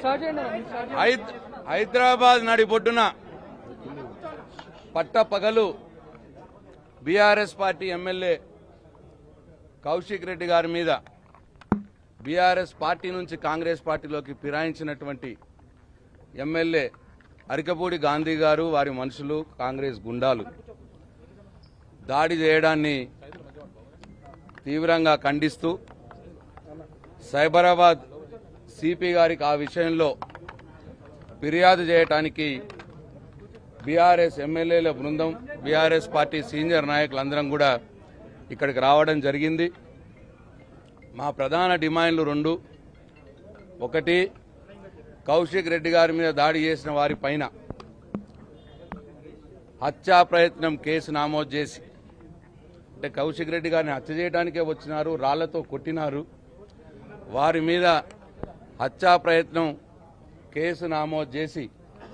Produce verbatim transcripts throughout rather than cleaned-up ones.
హైదరాబాద్ నడిబొడ్డున పట్టపగలు BRS party MLA Kaushik Reddy గారి మీద బీఆర్ఎస్ పార్టీ నుంచి కాంగ్రెస్ పార్టీలోకి ఫిరాయించినటువంటి ఎమ్మెల్యే అరికపూడి గాంధీ గారు వారి మనుషులు కాంగ్రెస్ గుండాలు దాడి చేయడాన్ని తీవ్రంగా ఖండిస్తూ సైబరాబాద్ సిపి గారికి ఆ విషయంలో ఫిర్యాదు చేయడానికి బీఆర్ఎస్ ఎమ్మెల్యేల బృందం బీఆర్ఎస్ పార్టీ సీనియర్ నాయకులందరం కూడా ఇక్కడికి రావడం జరిగింది. మా ప్రధాన డిమాండ్లు రెండు. ఒకటి, కౌశిక్ రెడ్డి గారి మీద దాడి చేసిన వారి పైన హత్యా ప్రయత్నం కేసు నమోదు చేసి, అంటే కౌశిక్ రెడ్డి గారిని హత్య చేయడానికే వచ్చినారు, రాళ్లతో కొట్టినారు, వారి మీద హత్యా ప్రయత్నం కేసు నమోదు చేసి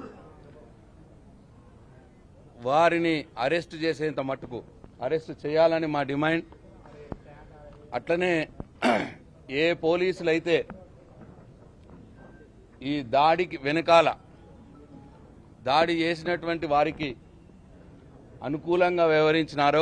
వారిని అరెస్ట్ చేసేంత మట్టుకు అరెస్ట్ చేయాలని మా డిమాండ్. అట్లనే ఏ పోలీసులైతే ఈ దాడికి వెనకాల దాడి చేసినటువంటి వారికి అనుకూలంగా వ్యవహరించినారో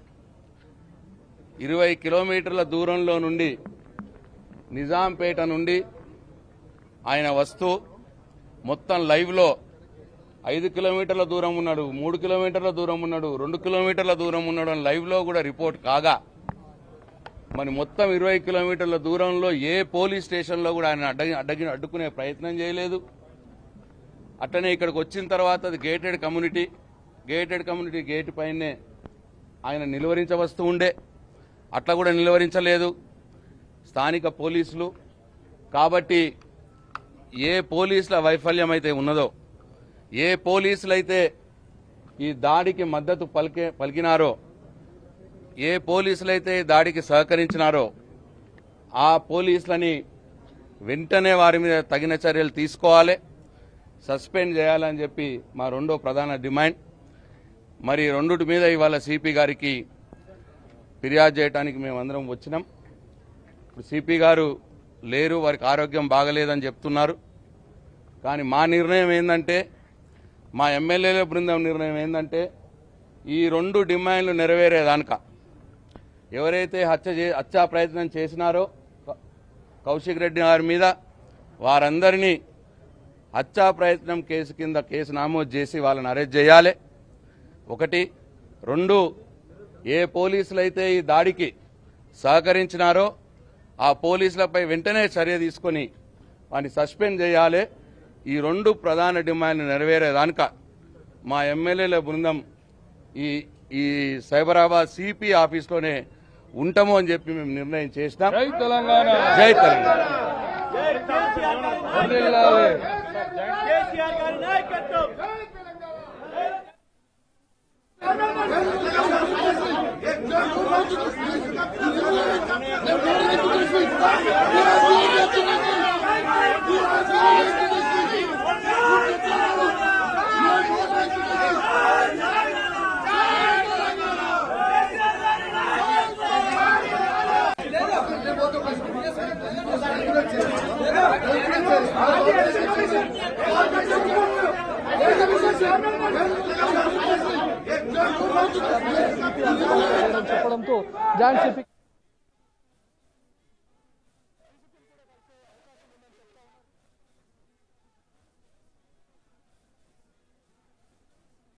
ఇరవై కిలోమీటర్ల దూరంలో నుండి నిజాంపేట నుండి ఆయన వస్తూ మొత్తం లైవ్లో ఐదు కిలోమీటర్ల దూరం ఉన్నాడు, మూడు కిలోమీటర్ల దూరం ఉన్నాడు, రెండు కిలోమీటర్ల దూరం ఉన్నాడు అని లైవ్లో కూడా రిపోర్ట్ కాగా, మరి మొత్తం ఇరవై కిలోమీటర్ల దూరంలో ఏ పోలీస్ స్టేషన్లో కూడా ఆయన అడ్డగి అడ్డగి అడ్డుకునే ప్రయత్నం చేయలేదు. అట్లనే ఇక్కడికి వచ్చిన తర్వాత అది gated community gated community gate పైనే ఆయన నిలువరించవస్తూ ఉండే, అట్లా కూడా నిలువరించలేదు స్థానిక పోలీసులు. కాబట్టి ఏ పోలీసుల వైఫల్యం అయితే ఉన్నదో, ఏ పోలీసులైతే ఈ దాడికి మద్దతు పలికే పలికినారో, ఏ పోలీసులైతే దాడికి సహకరించినారో ఆ పోలీసులని వెంటనే వారి మీద తగిన చర్యలు తీసుకోవాలి, సస్పెండ్ చేయాలని చెప్పి మా రెండో ప్రధాన డిమాండ్. మరి రెండుటి మీద ఇవాళ సిపి గారికి ఫిర్యాదు చేయడానికి మేమందరం వచ్చినాం. ఇప్పుడు సిపి గారు లేరు, వారికి ఆరోగ్యం బాగలేదని చెప్తున్నారు. కానీ మా నిర్ణయం ఏంటంటే, మా ఎమ్మెల్యేల బృందం నిర్ణయం ఏంటంటే, ఈ రెండు డిమాండ్లు నెరవేరేదానిక ఎవరైతే హత్య హత్యా ప్రయత్నం చేసినారో కౌశిక్ రెడ్డి గారి మీద వారందరినీ హత్యా ప్రయత్నం కేసు కింద కేసు నమోదు చేసి వాళ్ళని అరెస్ట్ చేయాలి. ఒకటి. రెండు, ఏ పోలీసులైతే ఈ దాడికి సహకరించినారో ఆ పోలీసులపై వెంటనే చర్య తీసుకొని వారిని సస్పెండ్ చేయాలి. ఈ రెండు ప్రధాన డిమాండ్లు నెరవేరేదానిక మా ఎమ్మెల్యేల బృందం ఈ ఈ సైబరాబాద్ సిపి ఆఫీస్లోనే ఉంటాము అని చెప్పి మేము నిర్ణయం చేసినాం. జై తెలంగాణ, జై తెలంగాణ. చెప్పడంతో జాయింట్